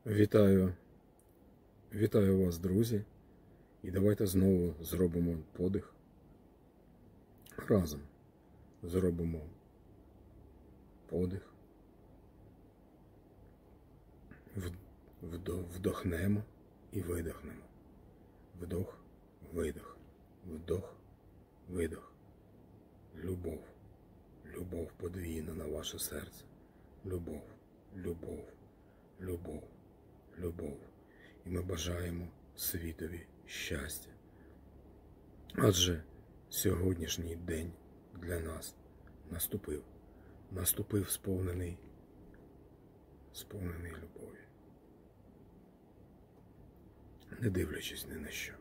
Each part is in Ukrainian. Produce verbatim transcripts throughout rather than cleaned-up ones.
Вітаю, вітаю вас, друзі, і давайте знову зробимо подих. Разом зробимо подих, вдохнемо і видихнемо. Вдох, видих, вдох, видих. Любов, любов подвійна на ваше серце. Любов, любов, любов. Любов. І ми бажаємо світові щастя. Адже сьогоднішній день для нас наступив. Наступив сповнений, сповнений любові. Не дивлячись ні на що.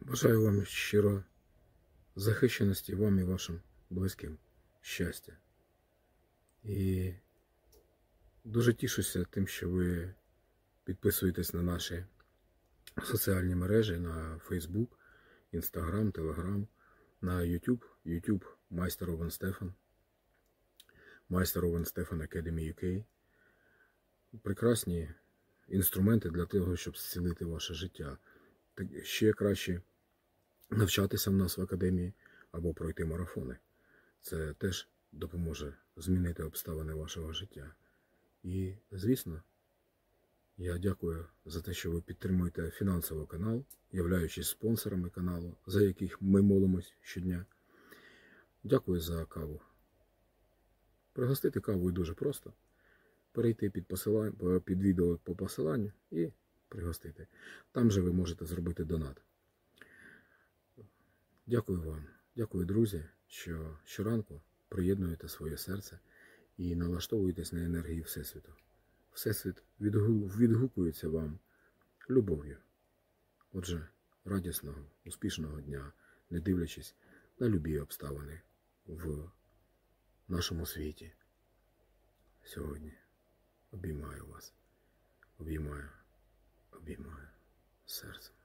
Бажаю вам щиро захищеності, вам і вашим близьким щастя. І дуже тішуся тим, що ви підписуєтесь на наші соціальні мережі, на Facebook, Instagram, Telegram, на YouTube, YouTube Майстер Овен Стефан, Майстер Овен Стефан Academy ю кей. Прекрасні інструменти для того, щоб зцілити ваше життя. Ще краще навчатися в нас в академії або пройти марафони. Це теж допоможе змінити обставини вашого життя. І, звісно, я дякую за те, що ви підтримуєте фінансово канал, являючись спонсорами каналу, за яких ми молимось щодня. Дякую за каву. Пригостити каву дуже просто. Перейти під, посилання, під відео по посиланню і пригостити. Там же ви можете зробити донат. Дякую вам. Дякую, друзі, що щоранку приєднуєте своє серце і налаштовуєтесь на енергії Всесвіту. Всесвіт відгукується вам любов'ю. Отже, радісного, успішного дня, не дивлячись на любі обставини в нашому світі. Сьогодні обіймаю вас, обіймаю, обіймаю серцем.